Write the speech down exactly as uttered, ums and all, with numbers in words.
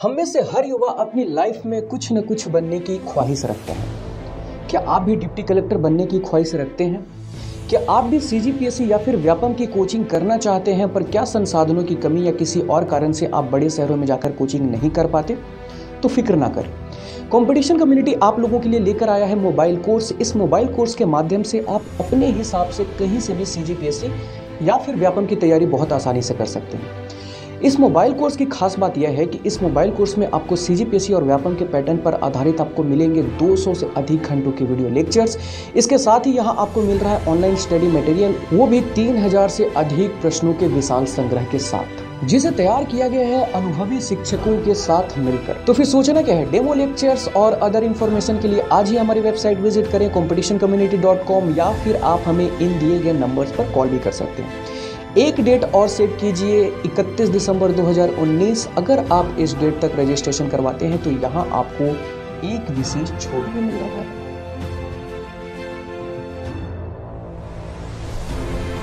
हम में से हर युवा अपनी लाइफ में कुछ न कुछ बनने की ख्वाहिश रखते हैं। क्या आप भी डिप्टी कलेक्टर बनने की ख्वाहिश रखते हैं? क्या आप भी सीजीपीएससी या फिर व्यापम की कोचिंग करना चाहते हैं, पर क्या संसाधनों की कमी या किसी और कारण से आप बड़े शहरों में जाकर कोचिंग नहीं कर पाते? तो फिक्र ना करें, कंपटीशन कम्युनिटी आप लोगों के लिए लेकर आया है मोबाइल कोर्स। इस मोबाइल कोर्स के माध्यम से आप अपने हिसाब से कहीं से भी सीजीपीएससी या फिर व्यापम की तैयारी बहुत आसानी से कर सकते हैं। इस मोबाइल कोर्स की खास बात यह है कि इस मोबाइल कोर्स में आपको सीजीपीएससी और व्यापम के पैटर्न पर आधारित आपको मिलेंगे दो सौ से अधिक घंटों के वीडियो लेक्चर्स। इसके साथ ही यहाँ आपको मिल रहा है ऑनलाइन स्टडी मटेरियल, वो भी तीन हज़ार से अधिक प्रश्नों के विशाल संग्रह के साथ, जिसे तैयार किया गया है अनुभवी शिक्षकों के साथ मिलकर। तो फिर सोचना क्या है, डेमो लेक्चर्स और अदर इन्फॉर्मेशन के लिए आज ही हमारी वेबसाइट विजिट करें कॉम्पिटिशन कम्युनिटी डॉट कॉम, या फिर आप हमें इन दिए गए नंबर्स पर कॉल भी कर सकते हैं। एक डेट और सेट कीजिए, इकतीस दिसंबर दो हज़ार उन्नीस। अगर आप इस डेट तक रजिस्ट्रेशन करवाते हैं तो यहाँ आपको एक विशेष छूट भी मिल रहा है।